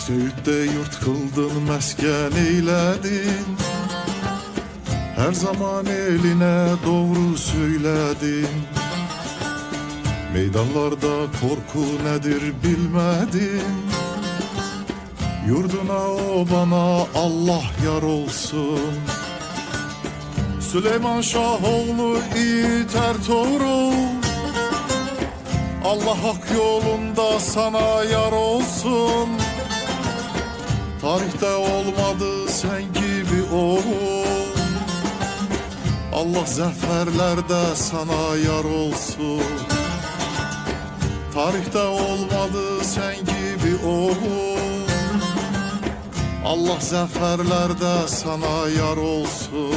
Söğüt'te yurt kıldın, mesken eyledin. Her zaman eline doğru söyledin. Meydanlarda korku nedir bilmedin. Yurduna obana Allah yar olsun. Süleyman Şahoğlu Yiğit Ertuğrul, Allah hak yolunda sana yar olsun. Tarihte olmadı sen gibi oğul, Allah zaferlerde sana yar olsun. Tarihte olmadı sen gibi oğul, Allah zaferlerde sana yar olsun.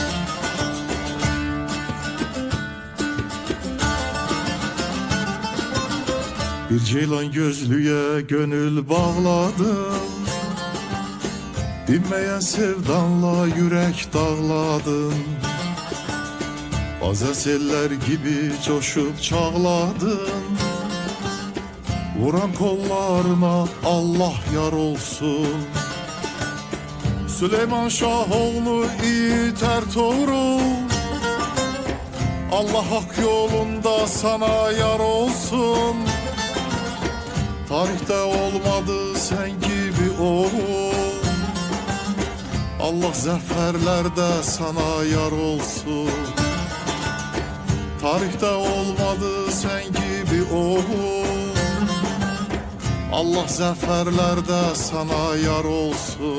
Bir ceylan gözlüye gönül bağladım, dinmeyen sevdanla yürek dağladım. Bazen seller gibi coşup çağladım. Vuran kollarına Allah yar olsun. Süleyman Şahoğlu Yiğit Ertuğrul, Allah hak yolunda sana yar olsun. Tarihte olmadı sen gibi oğul, Allah zaferlerde sana yar olsun. Tarihte olmadı sen gibi oğul, Allah zaferlerde sana yar olsun.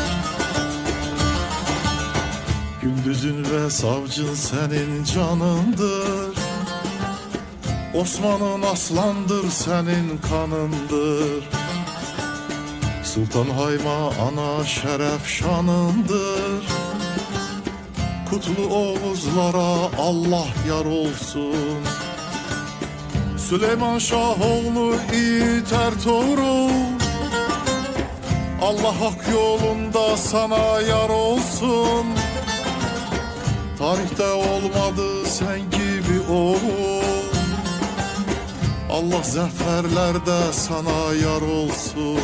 Gündüzün ve savcın senin canındır, Osman'ın aslandır senin kanındır. Sultan Hayma ana şeref şanındır. Kutlu Oğuzlara Allah yar olsun. Süleyman Şahoğlu Yiğit Ertuğrul, Allah hak yolunda sana yar olsun. Tarihte olmadı sen gibi oğul, Allah zaferlerde sana yar olsun.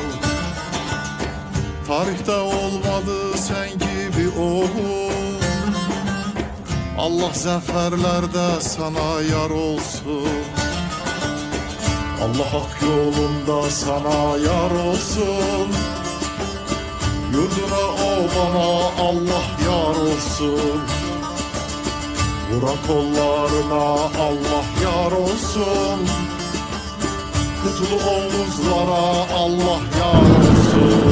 Tarihte olmadı sen gibi oğul, Allah zaferlerde sana yar olsun. Allah hak yolunda sana yar olsun. Yurduna obana Allah yar olsun. Vuran kollarına Allah yar olsun. Kutlu omuzlara Allah yar olsun.